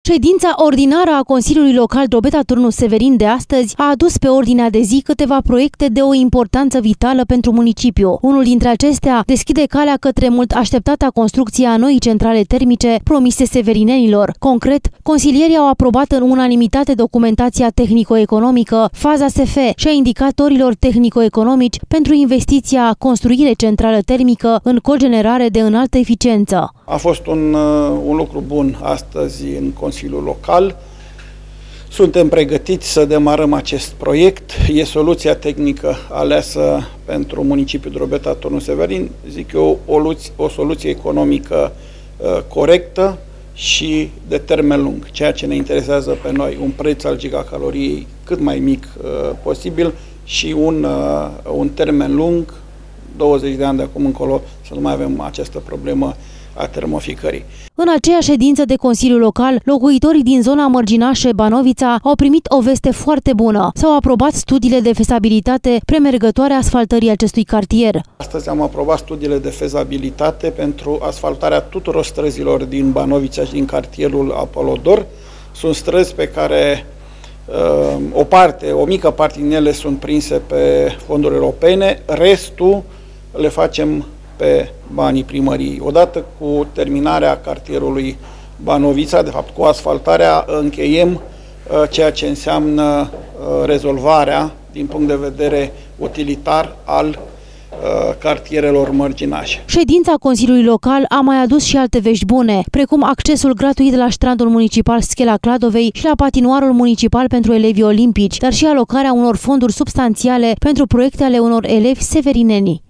Ședința ordinară a Consiliului Local Drobeta Turnu Severin de astăzi a adus pe ordinea de zi câteva proiecte de o importanță vitală pentru municipiu. Unul dintre acestea deschide calea către mult așteptata construcție a noii centrale termice promise severinenilor. Concret, consilierii au aprobat în unanimitate documentația tehnico-economică, faza SF și a indicatorilor tehnico-economici pentru investiția construire centrală termică în cogenerare de înaltă eficiență. A fost un lucru bun astăzi în Consiliul Local. Suntem pregătiți să demarăm acest proiect. E soluția tehnică aleasă pentru municipiul Drobeta Turnu Severin, zic eu, o soluție economică corectă și de termen lung, ceea ce ne interesează pe noi, un preț al gigacaloriei cât mai mic posibil și un termen lung, 20 de ani de acum încolo, să nu mai avem această problemă a termoficării. În aceeași ședință de Consiliu Local, locuitorii din zona Mărginașe Banovița au primit o veste foarte bună. S-au aprobat studiile de fezabilitate premergătoare asfaltării acestui cartier. Astăzi am aprobat studiile de fezabilitate pentru asfaltarea tuturor străzilor din Banovița și din cartierul Apolodor. Sunt străzi pe care o mică parte din ele sunt prinse pe fonduri europene, restul le facem pe banii primăriei. Odată cu terminarea cartierului Banovița, de fapt cu asfaltarea, încheiem ceea ce înseamnă rezolvarea din punct de vedere utilitar al cartierelor mărginașe. Ședința Consiliului Local a mai adus și alte vești bune, precum accesul gratuit la strandul municipal Schela Cladovei și la patinoarul municipal pentru elevii olimpici, dar și alocarea unor fonduri substanțiale pentru proiecte ale unor elevi severineni.